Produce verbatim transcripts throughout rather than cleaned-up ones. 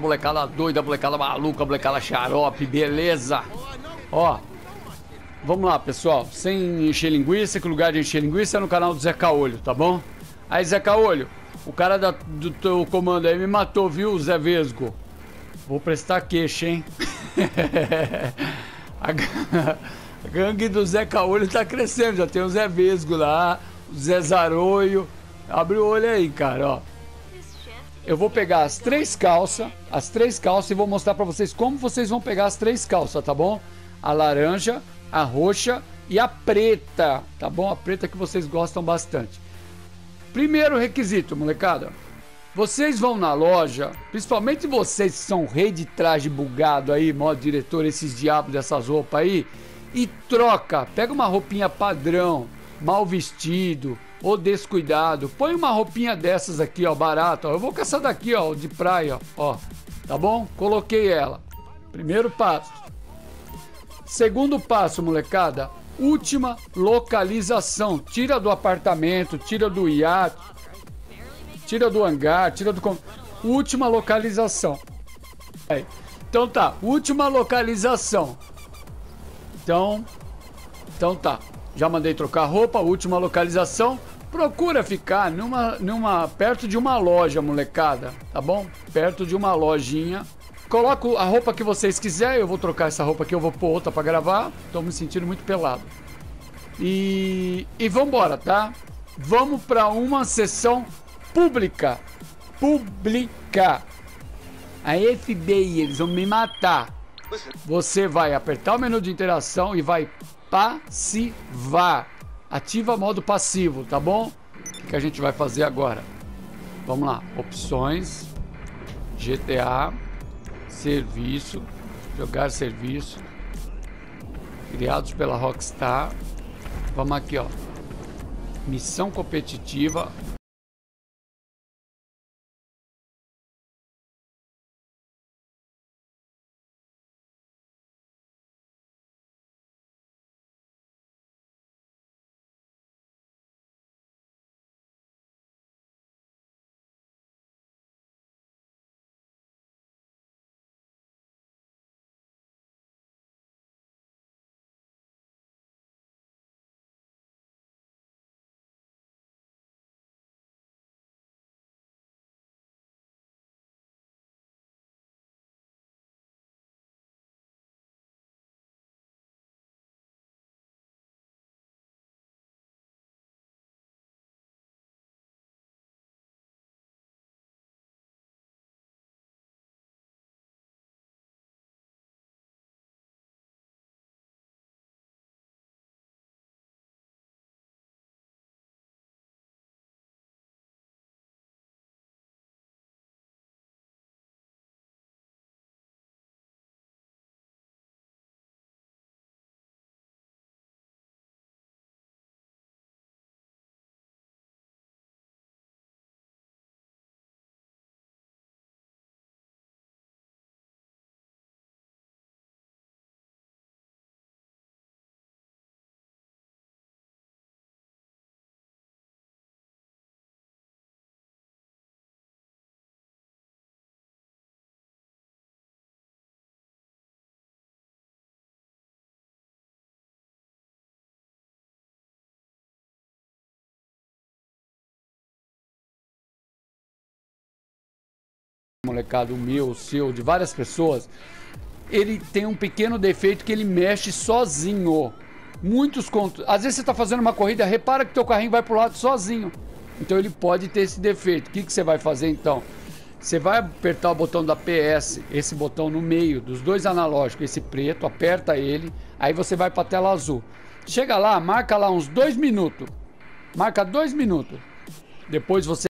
molecada doida, molecada maluca, molecada xarope, beleza? Ó, vamos lá, pessoal. Sem encher linguiça, que o lugar de encher linguiça é no canal do Zé Caolho, tá bom? Aí, Zé Caolho, o cara da, do teu comando aí me matou, viu, Zé Vesgo? Vou prestar queixa, hein? a, a gangue do Zé Caolho tá crescendo, já tem o Zé Vesgo lá, o Zé Zaroio. Abre o olho aí, cara, ó. Eu vou pegar as três calças, as três calças e vou mostrar pra vocês como vocês vão pegar as três calças, tá bom? A laranja, a roxa e a preta, tá bom? A preta que vocês gostam bastante. Primeiro requisito, molecada. Vocês vão na loja, principalmente vocês que são rei de traje bugado aí, modo diretor, esses diabos dessas roupas aí, e troca, pega uma roupinha padrão, mal vestido ou descuidado, põe uma roupinha dessas aqui, ó, barata, ó. Eu vou com essa daqui, ó, de praia, ó, tá bom? Coloquei ela. Primeiro passo. Segundo passo, molecada, última localização. Tira do apartamento, tira do iate, tira do hangar, tira do... Última localização. Aí. Então tá, última localização. Então, então tá. Já mandei trocar roupa, última localização. Procura ficar numa, numa, perto de uma loja, molecada, tá bom? Perto de uma lojinha. Coloco a roupa que vocês quiserem. Eu vou trocar essa roupa aqui, eu vou pôr outra pra gravar. Tô me sentindo muito pelado. E, e vambora, tá? Vamos pra uma sessão pública. Pública. A F B I, eles vão me matar. Você vai apertar o menu de interação e vai passivar. Ativa modo passivo, tá bom? O que a gente vai fazer agora? Vamos lá. Opções. G T A. Serviço. Jogar serviço. Criados pela Rockstar. Vamos aqui, ó. Missão competitiva. Molecado, o meu, o seu, de várias pessoas, ele tem um pequeno defeito que ele mexe sozinho. Muitos contos. Às vezes você está fazendo uma corrida, repara que teu carrinho vai pro lado sozinho. Então ele pode ter esse defeito. O que, que você vai fazer então? Você vai apertar o botão da P S, esse botão no meio dos dois analógicos, esse preto, aperta ele, aí você vai para a tela azul. Chega lá, marca lá uns dois minutos. Marca dois minutos. Depois você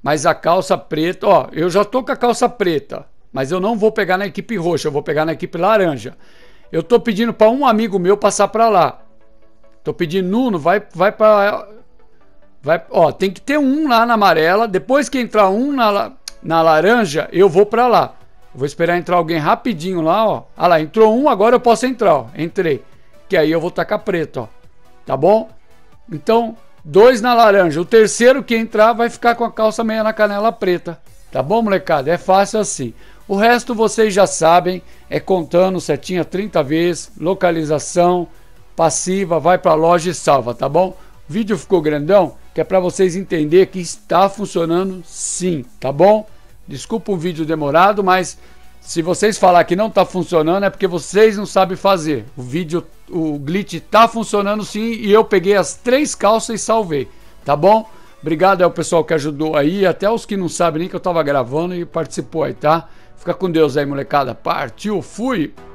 Mas a calça preta, ó, eu já tô com a calça preta, mas eu não vou pegar na equipe roxa, eu vou pegar na equipe laranja. Eu tô pedindo para um amigo meu passar para lá. Tô pedindo, Nuno, vai, vai para... Vai, ó, tem que ter um lá na amarela. Depois que entrar um na, na laranja, eu vou para lá. Vou esperar entrar alguém rapidinho lá, ó. Ah lá, entrou um, agora eu posso entrar, ó. Entrei. Que aí eu vou tacar preto, ó. Tá bom? Então, dois na laranja. O terceiro que entrar vai ficar com a calça meia na canela preta. Tá bom, molecada? É fácil assim. O resto vocês já sabem. É contando setinha trinta vezes. Localização passiva. Vai pra loja e salva, tá bom? O vídeo ficou grandão, que é para vocês entenderem que está funcionando sim, tá bom? Desculpa o vídeo demorado, mas se vocês falar que não está funcionando é porque vocês não sabem fazer. O vídeo, o glitch está funcionando sim e eu peguei as três calças e salvei, tá bom? Obrigado ao pessoal que ajudou aí, até os que não sabem nem que eu estava gravando e participou aí, tá? Fica com Deus aí, molecada. Partiu, fui!